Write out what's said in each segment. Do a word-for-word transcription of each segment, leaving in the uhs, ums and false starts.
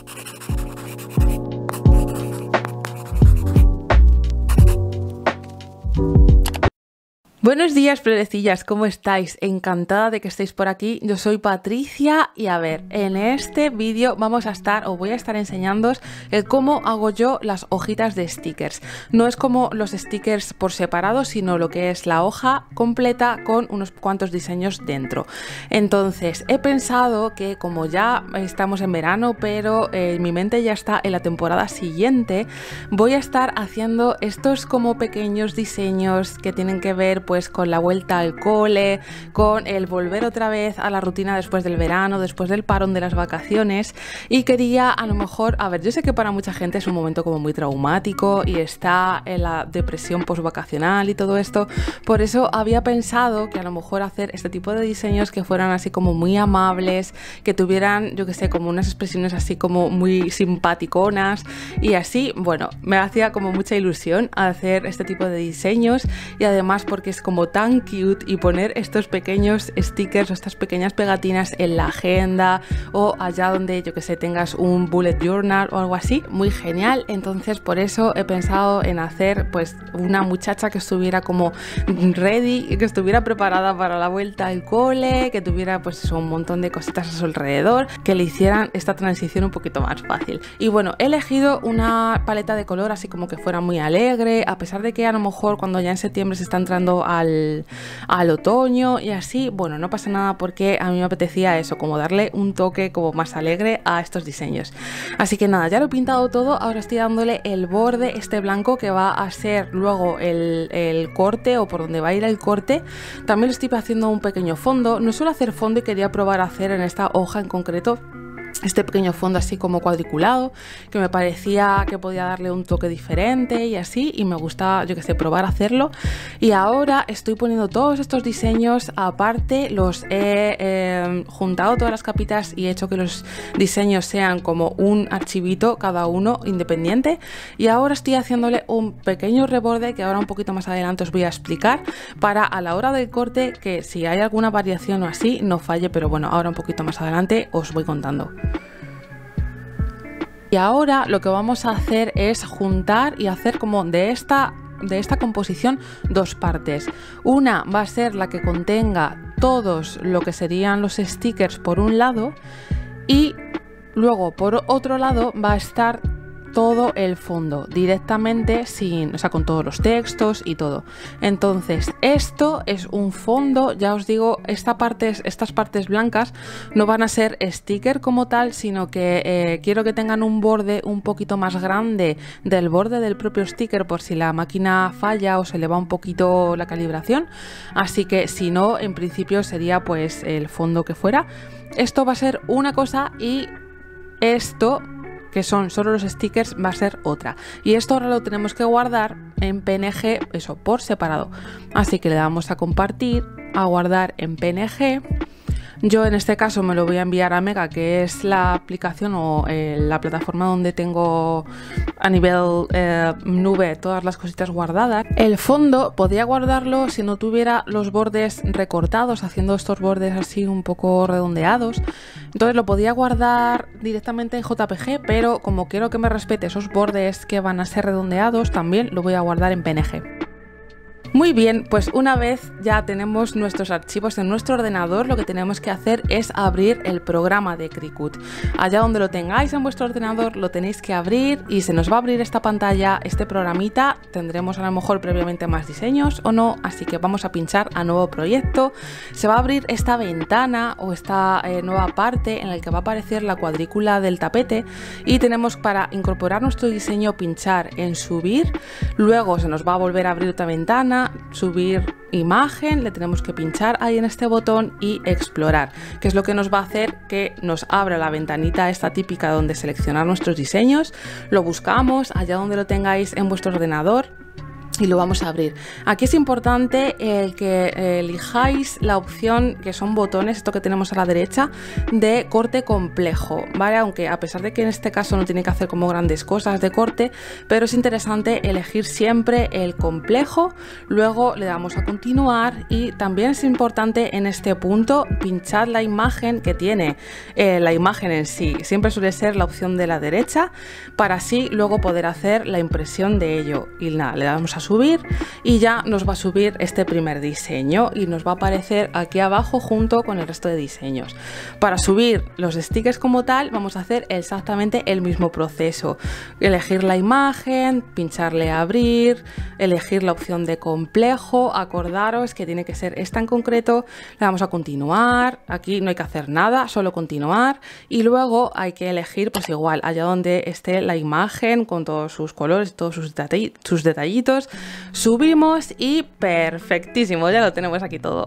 Buenos días, florecillas, ¿cómo estáis? Encantada de que estéis por aquí. Yo soy Patricia y a ver, en este vídeo vamos a estar o voy a estar enseñándoos el cómo hago yo las hojitas de stickers. No es como los stickers por separado, sino lo que es la hoja completa con unos cuantos diseños dentro. Entonces, he pensado que como ya estamos en verano, pero eh, mi mente ya está en la temporada siguiente, voy a estar haciendo estos como pequeños diseños que tienen que ver pues con la vuelta al cole, con el volver otra vez a la rutina después del verano, después del parón de las vacaciones, y quería a lo mejor, a ver, yo sé que para mucha gente es un momento como muy traumático y está en la depresión postvacacional y todo esto, por eso había pensado que a lo mejor hacer este tipo de diseños que fueran así como muy amables, que tuvieran, yo que sé, como unas expresiones así como muy simpaticonas y así, bueno, me hacía como mucha ilusión hacer este tipo de diseños y además porque es como tan cute y poner estos pequeños stickers o estas pequeñas pegatinas en la agenda o allá donde yo que sé tengas un bullet journal o algo así, muy genial. Entonces por eso he pensado en hacer pues una muchacha que estuviera como ready, que estuviera preparada para la vuelta al cole, que tuviera pues un montón de cositas a su alrededor que le hicieran esta transición un poquito más fácil. Y bueno, he elegido una paleta de color así como que fuera muy alegre, a pesar de que a lo mejor cuando ya en septiembre se está entrando Al, al otoño y así, bueno, no pasa nada porque a mí me apetecía eso, como darle un toque como más alegre a estos diseños. Así que nada, ya lo he pintado todo, ahora estoy dándole el borde este blanco que va a ser luego el, el corte o por donde va a ir el corte. También le estoy haciendo un pequeño fondo, no suelo hacer fondo y quería probar a hacer en esta hoja en concreto este pequeño fondo así como cuadriculado, que me parecía que podía darle un toque diferente y así, y me gusta, yo que sé, probar a hacerlo. Y ahora estoy poniendo todos estos diseños aparte, los he eh, juntado todas las capitas y he hecho que los diseños sean como un archivito cada uno independiente, y ahora estoy haciéndole un pequeño reborde que ahora un poquito más adelante os voy a explicar para a la hora del corte que si hay alguna variación o así no falle, pero bueno, ahora un poquito más adelante os voy contando. Y ahora lo que vamos a hacer es juntar y hacer como de esta, de esta composición dos partes. Una va a ser la que contenga todos lo que serían los stickers por un lado y luego por otro lado va a estar todo el fondo directamente sin, o sea, con todos los textos y todo. Entonces esto es un fondo, ya os digo, esta parte, estas partes blancas no van a ser sticker como tal, sino que eh, quiero que tengan un borde un poquito más grande del borde del propio sticker por si la máquina falla o se le va un poquito la calibración, así que si no, en principio sería pues el fondo que fuera. Esto va a ser una cosa y esto, que son solo los stickers, va a ser otra, y esto ahora lo tenemos que guardar en P N G, eso, por separado, así que le damos a compartir, a guardar en P N G. Yo en este caso me lo voy a enviar a Mega, que es la aplicación o eh, la plataforma donde tengo a nivel eh, nube todas las cositas guardadas. El fondo podría guardarlo si no tuviera los bordes recortados, haciendo estos bordes así un poco redondeados. Entonces lo podía guardar directamente en J P G, pero como quiero que me respete esos bordes que van a ser redondeados, también lo voy a guardar en P N G. Muy bien, pues una vez ya tenemos nuestros archivos en nuestro ordenador, lo que tenemos que hacer es abrir el programa de Cricut. Allá donde lo tengáis en vuestro ordenador lo tenéis que abrir y se nos va a abrir esta pantalla, este programita. Tendremos a lo mejor previamente más diseños o no, así que vamos a pinchar a nuevo proyecto. Se va a abrir esta ventana o esta eh, nueva parte en la que va a aparecer la cuadrícula del tapete y tenemos para incorporar nuestro diseño pinchar en subir, luego se nos va a volver a abrir otra ventana, subir imagen, le tenemos que pinchar ahí en este botón y explorar, que es lo que nos va a hacer que nos abra la ventanita esta típica donde seleccionar nuestros diseños. Lo buscamos allá donde lo tengáis en vuestro ordenador y lo vamos a abrir. Aquí es importante el que elijáis la opción, que son botones, esto que tenemos a la derecha, de corte complejo, ¿vale? Aunque a pesar de que en este caso no tiene que hacer como grandes cosas de corte, pero es interesante elegir siempre el complejo. Luego le damos a continuar y también es importante en este punto pinchar la imagen que tiene eh, la imagen en sí. Siempre suele ser la opción de la derecha para así luego poder hacer la impresión de ello. Y nada, le damos a subir y ya nos va a subir este primer diseño y nos va a aparecer aquí abajo junto con el resto de diseños. Para subir los stickers como tal vamos a hacer exactamente el mismo proceso: elegir la imagen, pincharle a abrir, elegir la opción de complejo, acordaros que tiene que ser esta en concreto, le damos a continuar, aquí no hay que hacer nada, solo continuar, y luego hay que elegir pues igual allá donde esté la imagen con todos sus colores, todos sus, detall sus detallitos. Subimos y perfectísimo, ya lo tenemos aquí todo.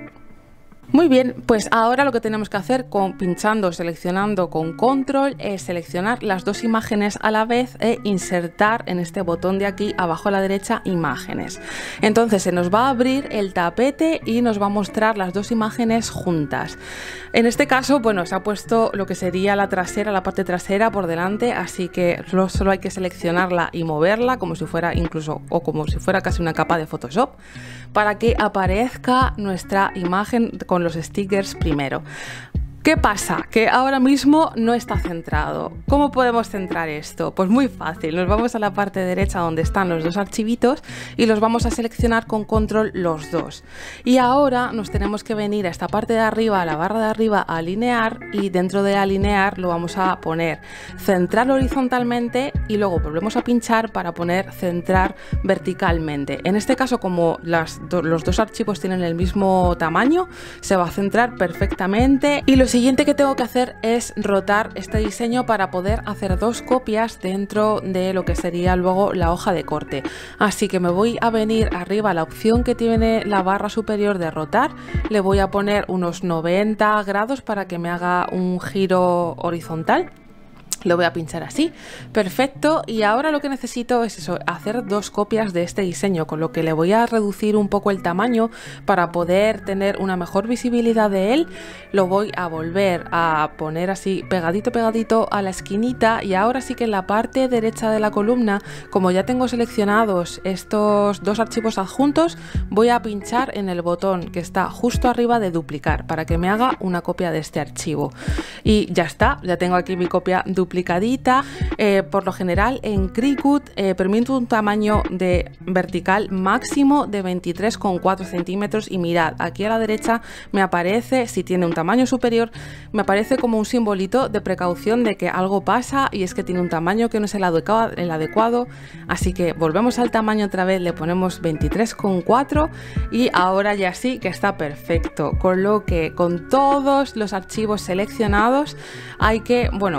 Muy bien, pues ahora lo que tenemos que hacer con pinchando, seleccionando con control es seleccionar las dos imágenes a la vez e insertar en este botón de aquí abajo a la derecha imágenes. Entonces se nos va a abrir el tapete y nos va a mostrar las dos imágenes juntas. En este caso, bueno, se ha puesto lo que sería la trasera, la parte trasera por delante, así que solo hay que seleccionarla y moverla como si fuera incluso o como si fuera casi una capa de Photoshop para que aparezca nuestra imagen con los stickers primero. ¿Qué pasa? Que ahora mismo no está centrado. ¿Cómo podemos centrar esto? Pues muy fácil, nos vamos a la parte derecha donde están los dos archivitos y los vamos a seleccionar con control los dos. Y ahora nos tenemos que venir a esta parte de arriba, a la barra de arriba, a alinear, y dentro de alinear lo vamos a poner centrar horizontalmente y luego volvemos a pinchar para poner centrar verticalmente. En este caso, como las do los dos archivos tienen el mismo tamaño, se va a centrar perfectamente. Y los Lo siguiente que tengo que hacer es rotar este diseño para poder hacer dos copias dentro de lo que sería luego la hoja de corte. Así que me voy a venir arriba a la opción que tiene la barra superior de rotar, le voy a poner unos noventa grados para que me haga un giro horizontal. Lo voy a pinchar así, perfecto, y ahora lo que necesito es eso, hacer dos copias de este diseño, con lo que le voy a reducir un poco el tamaño para poder tener una mejor visibilidad de él. Lo voy a volver a poner así pegadito pegadito a la esquinita, y ahora sí que en la parte derecha de la columna, como ya tengo seleccionados estos dos archivos adjuntos, voy a pinchar en el botón que está justo arriba de duplicar para que me haga una copia de este archivo. Y ya está, ya tengo aquí mi copia duplicada. Eh, por lo general en Cricut eh, permite un tamaño de vertical máximo de veintitrés coma cuatro centímetros, y mirad, aquí a la derecha me aparece, si tiene un tamaño superior, me aparece como un simbolito de precaución de que algo pasa y es que tiene un tamaño que no es el adecuado, el adecuado. Así que volvemos al tamaño otra vez, le ponemos veintitrés coma cuatro y ahora ya sí que está perfecto, con lo que con todos los archivos seleccionados hay que, bueno,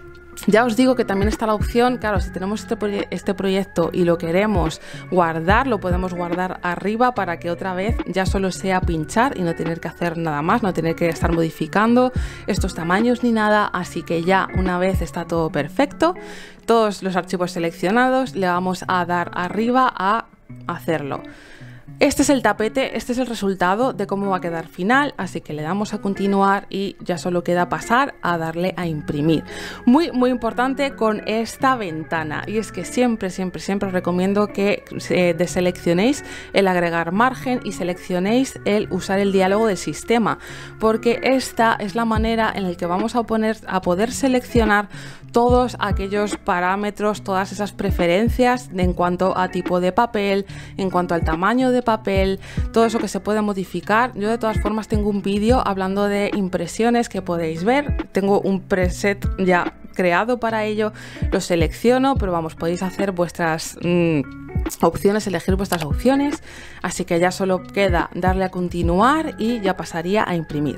ya os digo que también está la opción, claro, si tenemos este, proye este proyecto y lo queremos guardar, lo podemos guardar arriba para que otra vez ya solo sea pinchar y no tener que hacer nada más, no tener que estar modificando estos tamaños ni nada. Así que ya una vez está todo perfecto, todos los archivos seleccionados, le vamos a dar arriba a hacerlo. Este es el tapete, este es el resultado de cómo va a quedar final, así que le damos a continuar y ya solo queda pasar a darle a imprimir. Muy muy importante con esta ventana, y es que siempre siempre siempre os recomiendo que eh, deseleccionéis el agregar margen y seleccionéis el usar el diálogo del sistema, porque esta es la manera en la que vamos a, poner, a poder seleccionar todos aquellos parámetros, todas esas preferencias en cuanto a tipo de papel, en cuanto al tamaño de papel, todo eso que se puede modificar. Yo de todas formas tengo un vídeo hablando de impresiones que podéis ver, tengo un preset ya creado para ello, lo selecciono, pero vamos, podéis hacer vuestras mmm, opciones, elegir vuestras opciones, así que ya solo queda darle a continuar y ya pasaría a imprimir.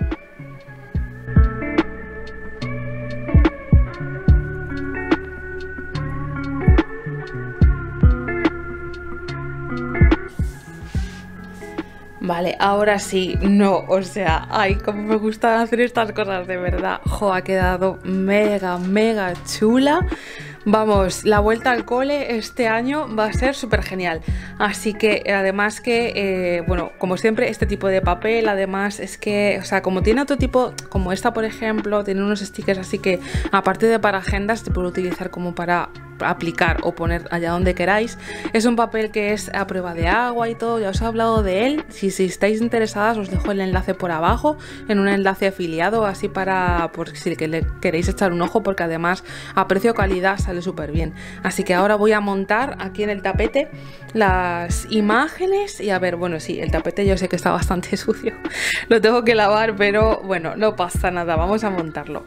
Vale, ahora sí, no, o sea, ay, como me gusta hacer estas cosas de verdad. Jo, ha quedado mega, mega chula. Vamos, la vuelta al cole este año va a ser súper genial. Así que además que, eh, bueno, como siempre, este tipo de papel, además es que, o sea, como tiene otro tipo, como esta por ejemplo, tiene unos stickers así que, aparte de para agendas, se puede utilizar como para aplicar o poner allá donde queráis. Es un papel que es a prueba de agua y todo, ya os he hablado de él. Si, si estáis interesadas os dejo el enlace por abajo, en un enlace afiliado, así para, por si le queréis echar un ojo, porque además a precio calidad sale súper bien. Así que ahora voy a montar aquí en el tapete las imágenes y a ver, bueno, sí, el tapete yo sé que está bastante sucio, lo tengo que lavar, pero bueno, no pasa nada, vamos a montarlo.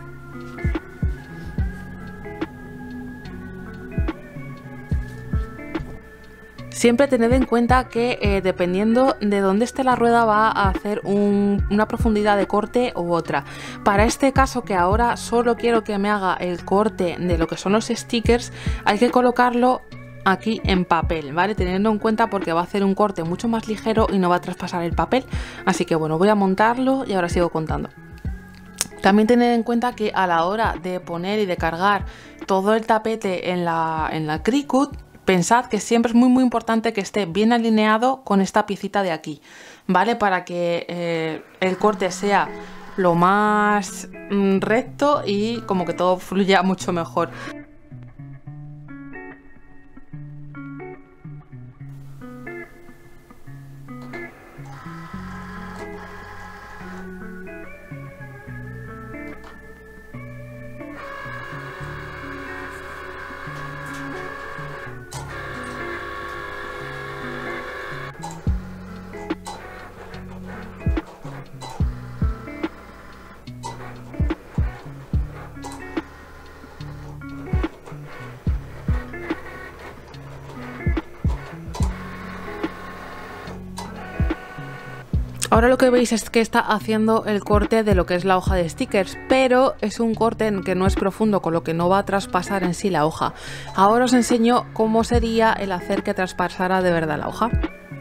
Siempre tened en cuenta que eh, dependiendo de dónde esté la rueda va a hacer un, una profundidad de corte u otra. Para este caso, que ahora solo quiero que me haga el corte de lo que son los stickers, hay que colocarlo aquí en papel, ¿vale? Teniendo en cuenta porque va a hacer un corte mucho más ligero y no va a traspasar el papel. Así que bueno, voy a montarlo y ahora sigo contando. También tened en cuenta que a la hora de poner y de cargar todo el tapete en la, en la Cricut, pensad que siempre es muy muy importante que esté bien alineado con esta piecita de aquí, ¿vale? Para que eh, el corte sea lo más mm, recto y como que todo fluya mucho mejor. Ahora lo que veis es que está haciendo el corte de lo que es la hoja de stickers, pero es un corte que no es profundo, con lo que no va a traspasar en sí la hoja. Ahora os enseño cómo sería el hacer que traspasara de verdad la hoja.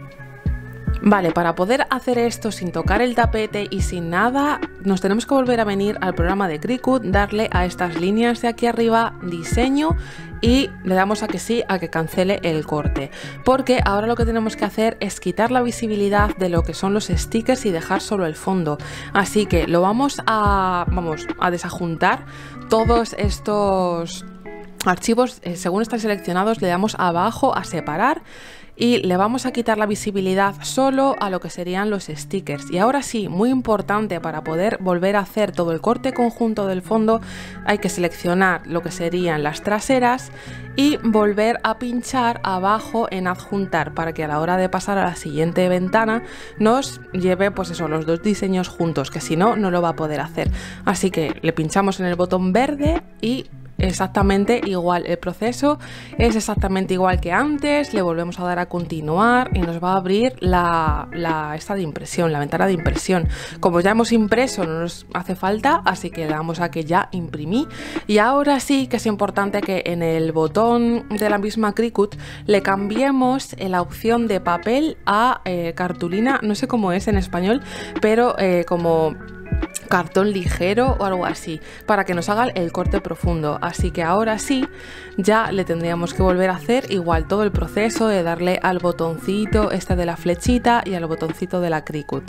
Vale, para poder hacer esto sin tocar el tapete y sin nada, nos tenemos que volver a venir al programa de Cricut, darle a estas líneas de aquí arriba, diseño, y le damos a que sí, a que cancele el corte. Porque ahora lo que tenemos que hacer es quitar la visibilidad de lo que son los stickers y dejar solo el fondo. Así que lo vamos a, vamos a desajuntar todos estos archivos. Eh, según están seleccionados, le damos abajo a separar y le vamos a quitar la visibilidad solo a lo que serían los stickers. Y ahora sí, muy importante, para poder volver a hacer todo el corte conjunto del fondo, hay que seleccionar lo que serían las traseras y volver a pinchar abajo en adjuntar, para que a la hora de pasar a la siguiente ventana nos lleve pues eso, los dos diseños juntos, que si no, no lo va a poder hacer. Así que le pinchamos en el botón verde y exactamente igual, el proceso es exactamente igual que antes. Le volvemos a dar a continuar y nos va a abrir la, la esta de impresión, la ventana de impresión. Como ya hemos impreso, no nos hace falta, así que le damos a que ya imprimí. Y ahora sí que es importante que en el botón de la misma Cricut le cambiemos la opción de papel a eh, cartulina, no sé cómo es en español, pero eh, como cartón ligero o algo así, para que nos haga el corte profundo. Así que ahora sí, ya le tendríamos que volver a hacer igual todo el proceso de darle al botoncito este de la flechita y al botoncito de la Cricut.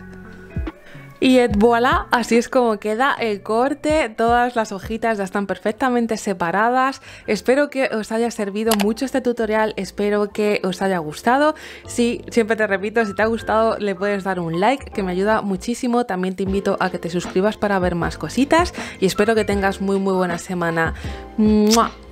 Y et voilà, así es como queda el corte. Todas las hojitas ya están perfectamente separadas. Espero que os haya servido mucho este tutorial, espero que os haya gustado. Si, siempre te repito, si te ha gustado le puedes dar un like, que me ayuda muchísimo. También te invito a que te suscribas para ver más cositas y espero que tengas muy muy buena semana. ¡Mua!